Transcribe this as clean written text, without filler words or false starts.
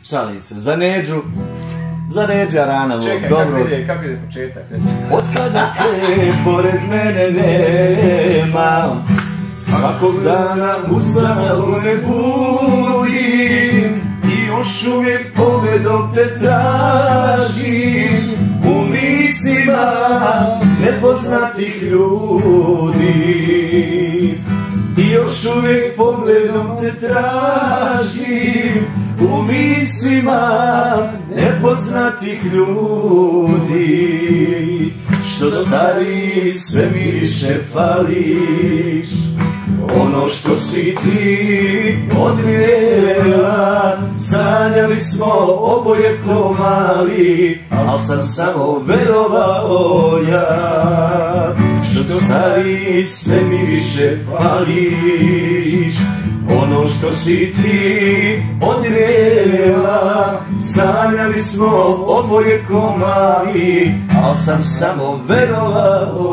Šalim se, za Neđu Arana, čekaj, dobro. Kako ide početak? Od kada te pored mene nema, svakog dana ustanu ne budim i još uvijek pogledom te tražim u mislima nepoznatih ljudi. I još uvijek pogledom te tražim u mislima nepoznatih ljudi. Što stariji sve mi više fališ, ono što si ti odnijela. Sanjali smo oboje ko mali, al sam samo verovao ja. Što stariji sve mi više fališ, ono što si ti odnijela. Sanjali smo oboje ko mali, al sam samo verovao